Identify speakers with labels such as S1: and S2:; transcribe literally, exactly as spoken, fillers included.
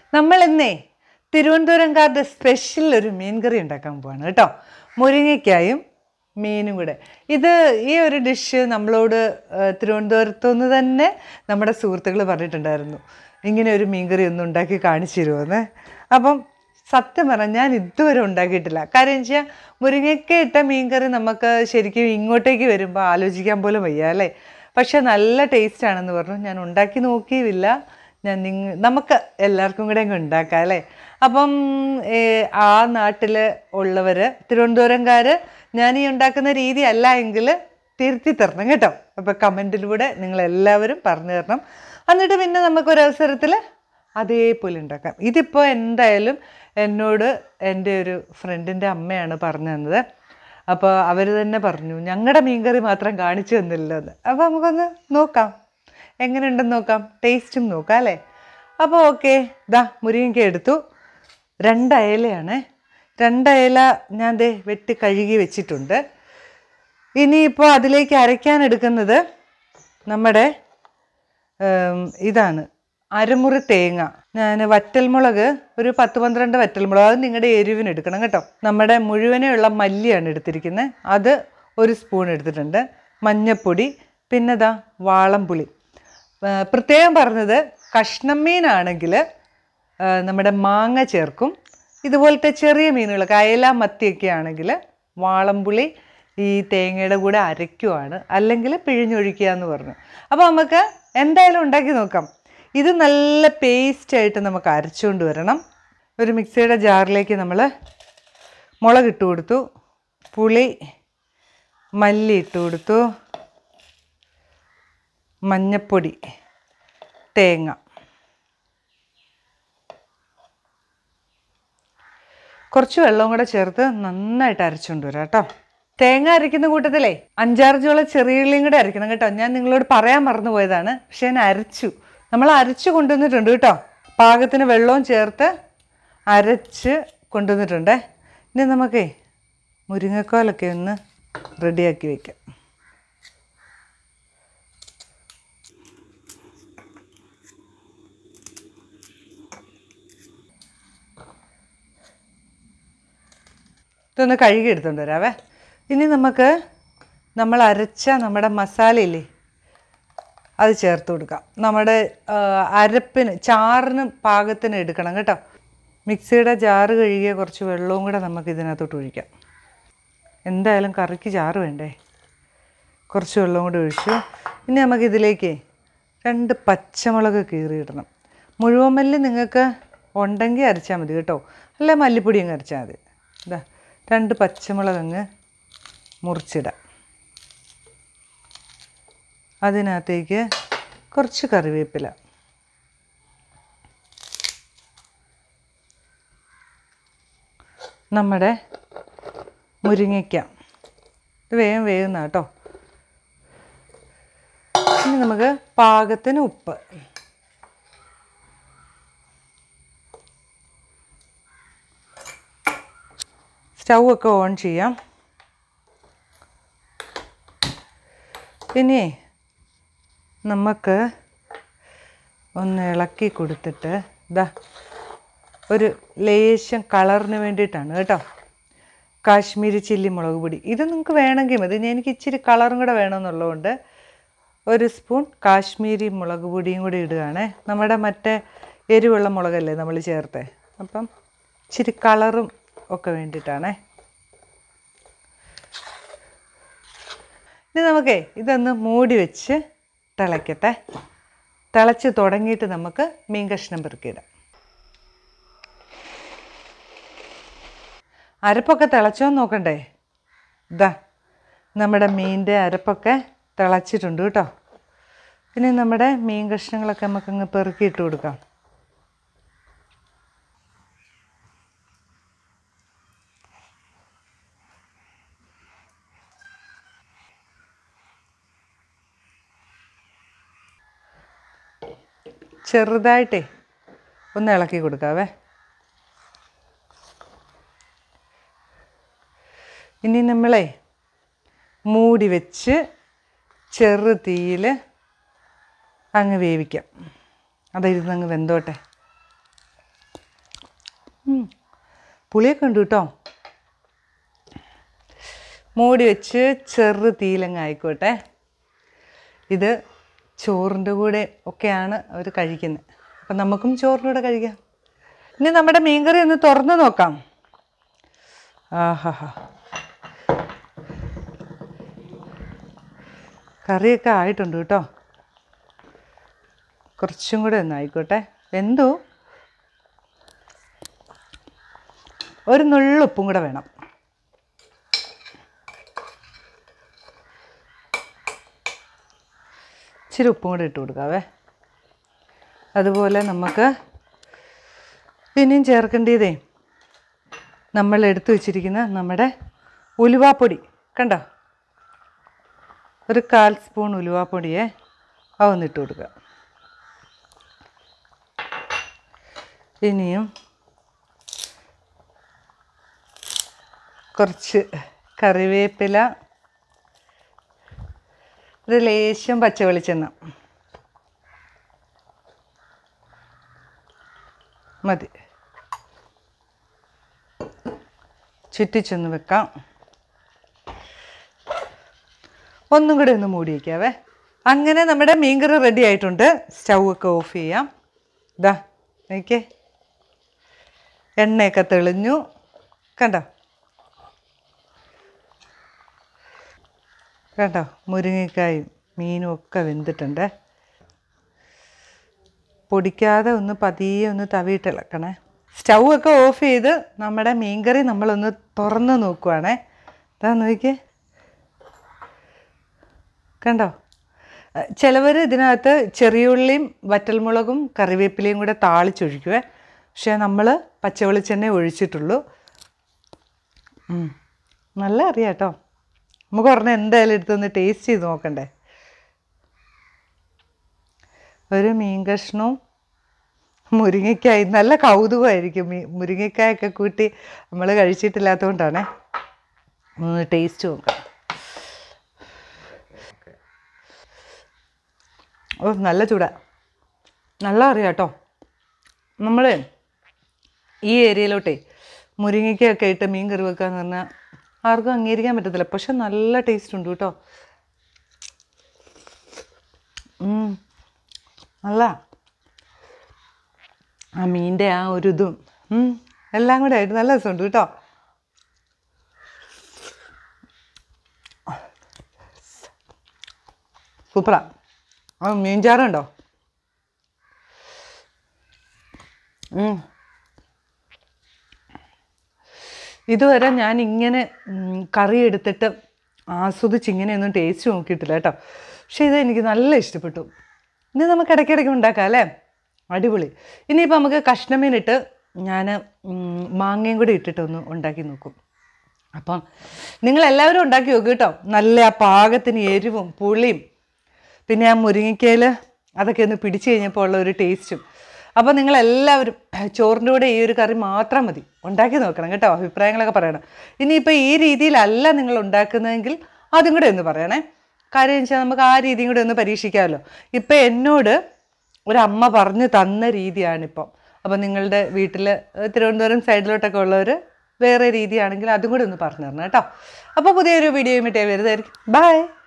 S1: നമ്മൾ ഇന്നേ തിരുവനന്തപുരംകാരുടെ സ്പെഷ്യൽ ഒരു മീൻ കറി ഉണ്ടാക്കാൻ പോവാണ് കേട്ടോ. മുരിങ്ങയ്ക്കായും മീനും കൂടെ. ഇത് ഈ ഒരു ഡിഷ് നമ്മളോട് തിരുവനന്തപുരത്തുനിന്ന് തന്നെ നമ്മുടെ സുഹൃത്തുക്കൾ പറഞ്ഞിട്ടുണ്ടായിരുന്നു, ഇങ്ങനെ ഒരു മീൻ കറി ഒന്ന് ഉണ്ടാക്കി കാണിച്ചു തരുമെന്ന്. അപ്പം സത്യം പറഞ്ഞാൽ ഞാൻ ഇതുവരെ ഉണ്ടാക്കിയിട്ടില്ല. കാര്യം എന്ന് വെച്ചാൽ മുരിങ്ങയ്ക്ക ഇട്ട മീൻ കറി നമുക്ക് ശരിക്കും ഇങ്ങോട്ടേക്ക് വരുമ്പോൾ ആലോചിക്കാൻ പോലും വയ്യ അല്ലേ. പക്ഷെ നല്ല ടേസ്റ്റ് ആണെന്ന് പറഞ്ഞു. ഞാൻ ഉണ്ടാക്കി നോക്കിയില്ല. ഞാൻ നിങ്ങ നമുക്ക് എല്ലാവർക്കും കൂടെ അങ്ങ് ഉണ്ടാക്കാം അല്ലേ. അപ്പം ആ നാട്ടിൽ ഉള്ളവർ തിരുവനന്തപുരംകാർ ഞാൻ ഈ ഉണ്ടാക്കുന്ന രീതി അല്ല എങ്കിൽ തിരുത്തി തരണം കേട്ടോ. അപ്പോൾ കമൻറ്റിലൂടെ നിങ്ങളെല്ലാവരും പറഞ്ഞു തരണം. എന്നിട്ട് പിന്നെ നമുക്കൊരവസരത്തിൽ അതേപോലെ ഉണ്ടാക്കാം. ഇതിപ്പോൾ എന്തായാലും എന്നോട് എൻ്റെ ഒരു ഫ്രണ്ടിൻ്റെ അമ്മയാണ് പറഞ്ഞു തന്നത്. അപ്പോൾ അവർ തന്നെ പറഞ്ഞു ഞങ്ങളുടെ മീൻകറി മാത്രം കാണിച്ചു തന്നില്ല എന്ന്. അപ്പോൾ നമുക്കൊന്ന് നോക്കാം, എങ്ങനെയുണ്ടെന്ന് നോക്കാം, ടേസ്റ്റും നോക്കാം അല്ലേ. അപ്പോൾ ഓക്കെ, ദാ മുരിങ്ങയ്ക്ക എടുത്തു. രണ്ടയലയാണ്. രണ്ടയല ഞാൻ ദേ വെട്ടി കഴുകി വെച്ചിട്ടുണ്ട്. ഇനിയിപ്പോൾ അതിലേക്ക് അരയ്ക്കാൻ എടുക്കുന്നത് നമ്മുടെ ഇതാണ്, അരമുറി തേങ്ങ. ഞാൻ വറ്റൽമുളക് ഒരു പത്ത് പന്ത്രണ്ട് വറ്റൽമുളക്, അത് നിങ്ങളുടെ എരിവിന് എടുക്കണം കേട്ടോ. നമ്മുടെ മുഴുവനെയുള്ള മല്ലിയാണ് എടുത്തിരിക്കുന്നത്, അത് ഒരു സ്പൂൺ എടുത്തിട്ടുണ്ട്. മഞ്ഞൾപ്പൊടി, പിന്നെ ദാ വാളംപുളി. പ്രത്യേകം പറഞ്ഞത് കഷ്ണം മീനാണെങ്കിൽ നമ്മുടെ മാങ്ങ ചേർക്കും. ഇതുപോലത്തെ ചെറിയ മീനുകളൊക്കെ അയല മത്തിയൊക്കെ ആണെങ്കിൽ വാളംപുളി ഈ തേങ്ങയുടെ കൂടെ അരയ്ക്കുവാണ്, അല്ലെങ്കിൽ പിഴിഞ്ഞൊഴിക്കുക എന്ന് പറഞ്ഞു. അപ്പോൾ നമുക്ക് എന്തായാലും ഉണ്ടാക്കി നോക്കാം. ഇത് നല്ല പേസ്റ്റായിട്ട് നമുക്ക് അരച്ചുകൊണ്ട് വരണം. ഒരു മിക്സിയുടെ ജാറിലേക്ക് നമ്മൾ മുളക് ഇട്ട് കൊടുത്തു, പുളി, മല്ലി ഇട്ട് കൊടുത്തു, മഞ്ഞൾപ്പൊടി, തേങ്ങ. കുറച്ച് വെള്ളവും കൂടെ ചേർത്ത് നന്നായിട്ട് അരച്ചുകൊണ്ട് വരാം കേട്ടോ. തേങ്ങ അരയ്ക്കുന്ന കൂട്ടത്തിലേ അഞ്ചാറ് ചോളം ചെറിയ ഉള്ളിയും കൂടെ അരയ്ക്കണം കേട്ടോ. ഞാൻ നിങ്ങളോട് പറയാൻ മറന്നു പോയതാണ്, പക്ഷെ ഞാൻ അരച്ചു. നമ്മൾ അരച്ച് കൊണ്ടുവന്നിട്ടുണ്ട് കേട്ടോ. പാകത്തിന് വെള്ളവും ചേർത്ത് അരച്ച് കൊണ്ടുവന്നിട്ടുണ്ട്. ഇനി നമുക്കേ മുരിങ്ങക്കോലൊക്കെ ഒന്ന് റെഡിയാക്കി വയ്ക്കാം. ഇതൊന്ന് കഴുകി എടുത്തുകൊണ്ട് വരാവേ. ഇനി നമുക്ക് നമ്മൾ അരച്ച നമ്മുടെ മസാലയില്ലേ അത് ചേർത്ത് കൊടുക്കാം. നമ്മുടെ അരപ്പിന് ചാറിന് പാകത്തിന് എടുക്കണം കേട്ടോ. മിക്സിയുടെ ജാറ് കഴുകിയ കുറച്ച് വെള്ളവും കൂടെ നമുക്ക് ഇതിനകത്തോട്ട് ഒഴിക്കാം. എന്തായാലും കറിക്ക് ചാറ് വേണ്ടേ. കുറച്ച് വെള്ളവും കൂടെ ഒഴിച്ചു. ഇനി നമുക്കിതിലേക്ക് രണ്ട് പച്ചമുളക് കീറിയിടണം. മുഴുവൻ മല്ലി നിങ്ങൾക്ക് ഉണ്ടെങ്കിൽ അരച്ചാൽ മതി കേട്ടോ, അല്ല മല്ലിപ്പൊടി അങ്ങ് അരച്ചാൽ മതി. ഇതാ രണ്ട് പച്ചമുളക് അങ്ങ് മുറിച്ചിടാം. അതിനകത്തേക്ക് കുറച്ച് കറിവേപ്പില, നമ്മുടെ മുരിങ്ങയ്ക്ക, ഇത് വേഗം വേകുന്ന കേട്ടോ. ഇനി നമുക്ക് പാകത്തിന് ഉപ്പ്, സ്റ്റൗ ഒക്കെ ഓൺ ചെയ്യാം. ഇനി നമുക്ക് ഒന്ന് ഇളക്കി കൊടുത്തിട്ട് ഇതാ ഒരു ലേശം കളറിന് വേണ്ടിയിട്ടാണ് കേട്ടോ, കാശ്മീരി ചില്ലി മുളക് പൊടി. ഇത് നിങ്ങൾക്ക് വേണമെങ്കിൽ മതി. എനിക്ക് ഇച്ചിരി കളറും കൂടെ വേണമെന്നുള്ളതുകൊണ്ട് ഒരു സ്പൂൺ കാശ്മീരി മുളക് പൊടിയും കൂടി ഇടുകയാണേ. നമ്മുടെ മറ്റേ എരിവുള്ള മുളകല്ലേ നമ്മൾ ചേർത്തേ, അപ്പം ഇച്ചിരി കളറും ഒക്കെ വേണ്ടിയിട്ടാണേ. ഇനി നമുക്കേ ഇതൊന്ന് മൂടി വെച്ച് തിളയ്ക്കട്ടെ. തിളച്ച് തുടങ്ങിയിട്ട് നമുക്ക് മീൻ കഷ്ണം പെറുക്കിയിടാം. അരപ്പൊക്കെ തിളച്ചോന്ന് നോക്കണ്ടേ. ഇതാ നമ്മുടെ മീനിൻ്റെ അരപ്പൊക്കെ തിളച്ചിട്ടുണ്ട് കേട്ടോ. ഇനി നമ്മുടെ മീൻ കഷ്ണങ്ങളൊക്കെ നമുക്കങ്ങ് പെറുക്കിയിട്ട് കൊടുക്കാം. ചെറുതായിട്ടേ ഒന്ന് ഇളക്കി കൊടുക്കാവേ. ഇനി നമ്മളെ മൂടി വെച്ച് ചെറു തീയിൽ അങ്ങ് വേവിക്കാം. അതിരുന്നങ്ങ് വെന്തോട്ടെ. പുളിയൊക്കെ ഉണ്ട് കേട്ടോ. മൂടി വെച്ച് ചെറു തീയിലങ്ങ് ആയിക്കോട്ടെ. ഇത് ചോറിൻ്റെ കൂടെ ഒക്കെയാണ് അവർ കഴിക്കുന്നത്. അപ്പം നമുക്കും ചോറിൻ്റെ കൂടെ കഴിക്കാം. ഇനി നമ്മുടെ മീൻകറി ഒന്ന് തുറന്ന് നോക്കാം. ആഹാ, കറിയൊക്കെ ആയിട്ടുണ്ട് കേട്ടോ. കുറച്ചും കൂടെ ഒന്ന് ആയിക്കോട്ടെ. വെന്തു. ഒരു നുള്ളുപ്പും കൂടെ വേണം. ഇച്ചിരി ഉപ്പും കൂടെ ഇട്ട് കൊടുക്കാവേ. അതുപോലെ നമുക്ക് പിന്നെയും ചേർക്കേണ്ടതേ നമ്മൾ എടുത്തു വച്ചിരിക്കുന്ന നമ്മുടെ ഉലുവാപ്പൊടി കണ്ടോ, ഒരു കാൽ സ്പൂൺ ഉലുവാപ്പൊടിയെ അതൊന്നിട്ട് കൊടുക്കുക. ഇനിയും കുറച്ച് കറിവേപ്പില, ഒരു ലേശം പച്ച വെളിച്ചെണ്ണ മതി. ചുറ്റിച്ചൊന്ന് വെക്കാം. ഒന്നും കൂടെ ഒന്ന് മൂടി വയ്ക്കാവേ. അങ്ങനെ നമ്മുടെ മീൻകറി റെഡി ആയിട്ടുണ്ട്. സ്റ്റൗ ഒക്കെ ഓഫ് ചെയ്യാം. ഇതാ നോക്കിയേ, എണ്ണയൊക്കെ തെളിഞ്ഞു കണ്ടോ കണ്ടോ മുരിങ്ങക്കായും മീനും ഒക്കെ വെന്തിട്ടുണ്ട്. പൊടിക്കാതെ ഒന്ന് പതിയെ ഒന്ന് തവിയിട്ട് ഇളക്കണേ. സ്റ്റൗ ഒക്കെ ഓഫ് ചെയ്ത് നമ്മുടെ മീൻകറി നമ്മളൊന്ന് തുറന്ന് നോക്കുവാണേ. ഇതാ നോക്കിയേ, കണ്ടോ. ചിലവർ ഇതിനകത്ത് ചെറിയുള്ളിയും വറ്റൽമുളകും കറിവേപ്പിലയും കൂടെ താളിച്ചൊഴിക്കുവേ. പക്ഷേ നമ്മൾ പച്ചവെളിച്ചെണ്ണ ഒഴിച്ചിട്ടുള്ളൂ. നല്ല അറിയാം കേട്ടോ. നമുക്ക് പറഞ്ഞാൽ എന്തായാലും എടുത്തൊന്ന് ടേസ്റ്റ് ചെയ്ത് നോക്കണ്ടേ. ഒരു മീൻ കഷ്ണവും മുരിങ്ങയ്ക്കായി നല്ല കൗതുകമായിരിക്കും. മീ മുരിങ്ങയ്ക്കായൊക്കെ കൂട്ടി നമ്മൾ കഴിച്ചിട്ടില്ലാത്തതുകൊണ്ടാണേ. ഒന്ന് ടേസ്റ്റ് നോക്കാം. ഓ നല്ല ചൂടാ, നല്ല അറിയാം കേട്ടോ. നമ്മൾ ഈ ഏരിയയിലോട്ടേ മുരിങ്ങയ്ക്കൊക്കെ ഇട്ട് മീൻ കറി വെക്കാന്ന് പറഞ്ഞാൽ ആർക്കും അംഗീകരിക്കാൻ പറ്റത്തില്ല. പക്ഷെ നല്ല ടേസ്റ്റ് ഉണ്ട് കേട്ടോ. നല്ല ആ മീൻ്റെ ആ ഒരു ഇതും എല്ലാം കൂടെ ആയിട്ട് നല്ല രസമുണ്ട് കേട്ടോ. സൂപ്പറാ. ആ മീൻചാറുണ്ടോ? ഇതുവരെ ഞാൻ ഇങ്ങനെ കറി എടുത്തിട്ട് ആസ്വദിച്ച് ഇങ്ങനെയൊന്നും ടേസ്റ്റ് നോക്കിയിട്ടില്ല കേട്ടോ. പക്ഷേ ഇത് എനിക്ക് നല്ല ഇഷ്ടപ്പെട്ടു. ഇത് നമുക്ക് ഇടയ്ക്കിടയ്ക്ക് ഉണ്ടാക്കാം അല്ലേ, അടിപൊളി. ഇനിയിപ്പോൾ നമുക്ക് കഷ്ണമീനിട്ട് ഞാൻ മാങ്ങയും കൂടി ഇട്ടിട്ടൊന്ന് ഉണ്ടാക്കി നോക്കും. അപ്പം നിങ്ങളെല്ലാവരും ഉണ്ടാക്കി നോക്കും കേട്ടോ. നല്ല ആ പാകത്തിന് എരിവും പുളിയും പിന്നെ ആ മുരിങ്ങയ്ക്കയിൽ അതൊക്കെ ഒന്ന് പിടിച്ചു കഴിഞ്ഞപ്പോൾ ഉള്ള ഒരു ടേസ്റ്റും. അപ്പോൾ നിങ്ങളെല്ലാവരും ചോറിൻ്റെ കൂടെ ഈ ഒരു കറി മാത്രം മതി, ഉണ്ടാക്കി നോക്കണം കേട്ടോ. അഭിപ്രായങ്ങളൊക്കെ പറയണം. ഇനിയിപ്പോൾ ഈ രീതിയിലല്ല നിങ്ങൾ ഉണ്ടാക്കുന്നതെങ്കിൽ അതും കൂടെ ഒന്ന് പറയണേ. കാര്യം വെച്ചാൽ നമുക്ക് ആ രീതിയും കൂടെ ഒന്ന് പരീക്ഷിക്കാമല്ലോ. ഇപ്പം എന്നോട് ഒരമ്മ പറഞ്ഞു തന്ന രീതിയാണിപ്പം. അപ്പം നിങ്ങളുടെ വീട്ടിൽ തിരുവനന്തപുരം സൈഡിലോട്ടൊക്കെ ഉള്ളവർ വേറെ രീതിയാണെങ്കിൽ അതും കൂടെ ഒന്ന് പറഞ്ഞു തരണം കേട്ടോ. അപ്പോൾ പുതിയൊരു വീഡിയോയുമായിട്ട് വരുന്നതായിരിക്കും. ബൈ.